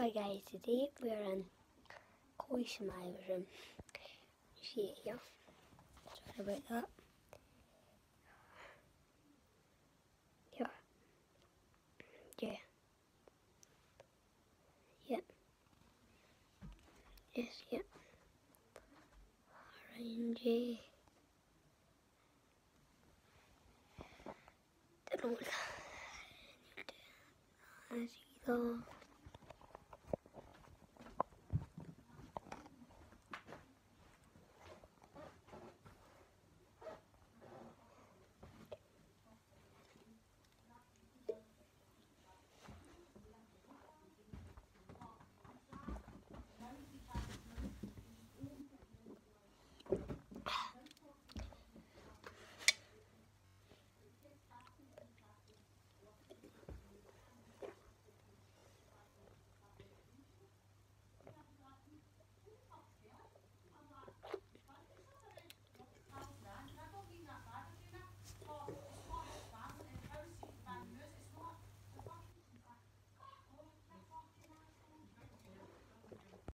Hi guys, today we're in Koi Smile's room. See it here. Sorry about that. Here. Yeah. Yep. Yes, yep. Orangey. Don't know what that is either.